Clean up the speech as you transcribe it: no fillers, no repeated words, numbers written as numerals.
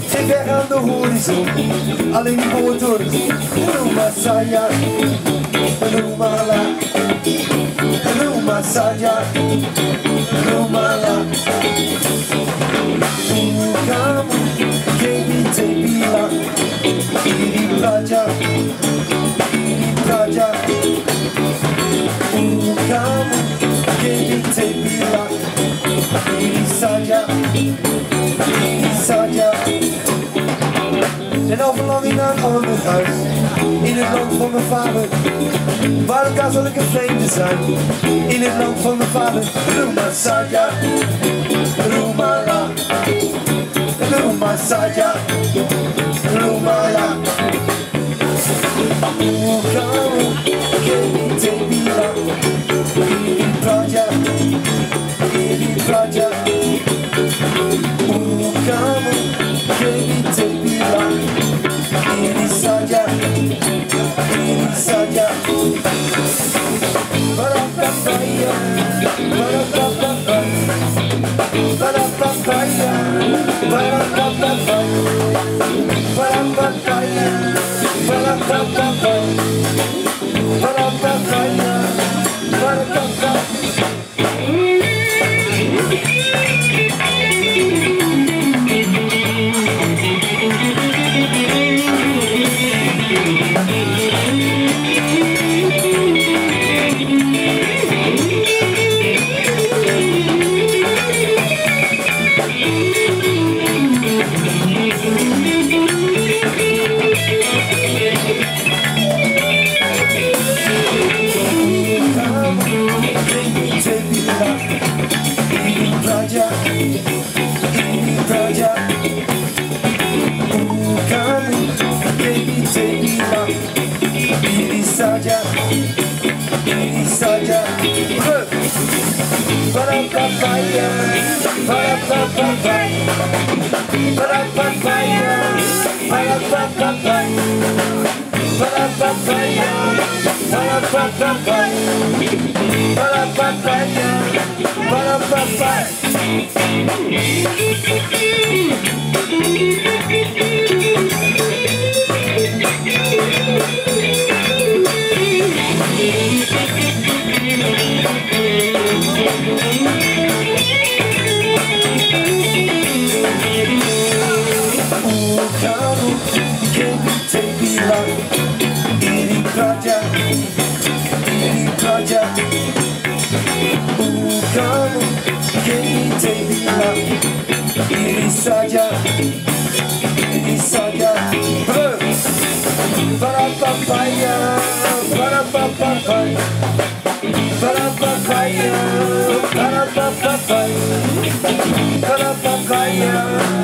en ver aan de horizon, alleen motors. Ruma Saya, Rumala, Ruma Saya, Rumala. Kamu kebite bila, ini praja, ini praja. Kamu kebite bila, ini saja, ini saja. En al verlang ik naar een ander huis, in het land van mijn vader. Waar elkaar zal ik een vreemde zijn, in het land van mijn vader. Ruma Saya, Rumala, Ruma Saya, Rumala. Kamu kebite bila, ini praja, ini praja. Kamu kebite bila, ini saja, ini saja. Ba-da-ba-ba-ya, ba-da-ba-ba-ba, ba-da-ba-ba-ya, ba-da-ba-ba-ba, ba-da-ba-ba-ya, ba-da-ba-ba-ba, ba-da-ba-ba-ya, ba-da-ba-ba. Ini saja, ba-da-ba-ba-ya, ba-da-ba-ba-ba, ba-da-ba-ba-ya, ba-da-ba-ba-ba, ba-da-ba-ba-ya, ba-da-ba-ba-ba, ba-da-ba-ba-ya, ba-da-ba-ba. Kamu kebite bila, ini praja, ini praja. Kamu kebite bila, ini saja, ini saja. Ba-da-ba-ba-ya, ba-da-ba-ba-ba, ba-da-ba-ba-ya, ba-da-ba-ba-ba, ba-da-ba-ba-ya.